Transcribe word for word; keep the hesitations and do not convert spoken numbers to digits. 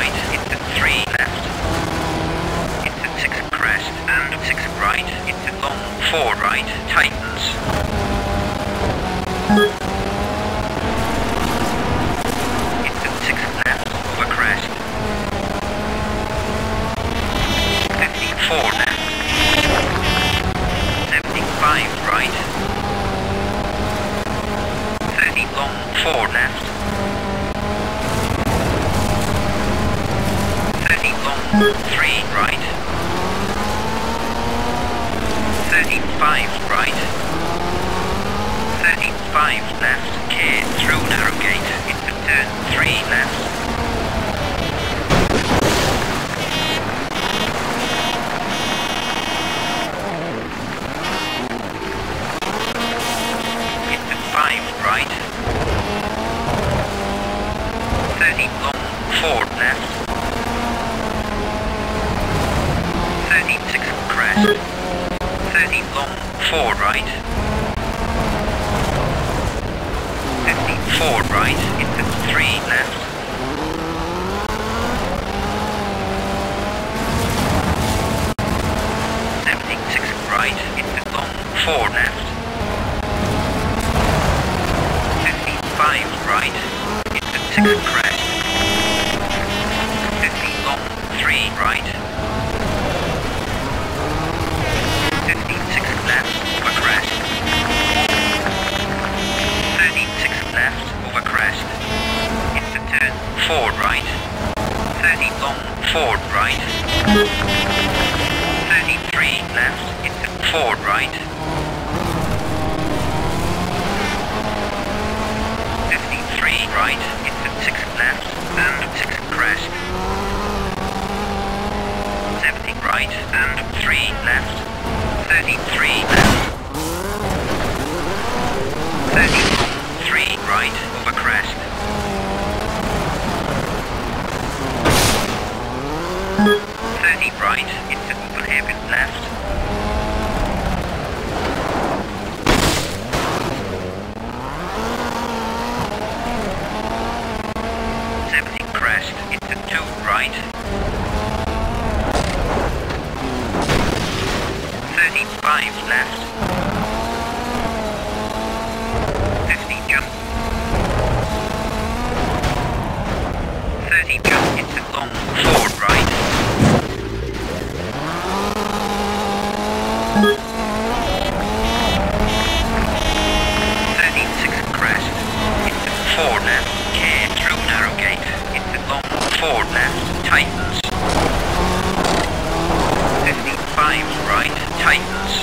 right, into three left, into six crest, and six right, into long four right, tightens. Into six left, over crest. fifty-four left. seventy-five right. thirty long four left. thirty long three right. thirty-five right. thirty-five left, care through narrow gate, into turn three left. Into five right. thirty long four left. thirty-six crest. thirty long four right. fifty-four right, into three left. seventy-six right, into long four left. fifty-five right, into six crest. fifty long three right. fifty-six left, over crest. thirty-six left, over crest. Into turn four right. thirty long four right. thirty-three left, into four right. fifty-three right, into six left, and six crest. seventy right, and three left. thirty-three left. thirty long three right, over crest. thirty right, into open hairpin left. seventy crest, into two right. thirty-five left. fifty jump. thirty jump into long four right. thirty-six crest, into four left, care through narrow gate, into long four left, tightens. fifty-five right, tightens.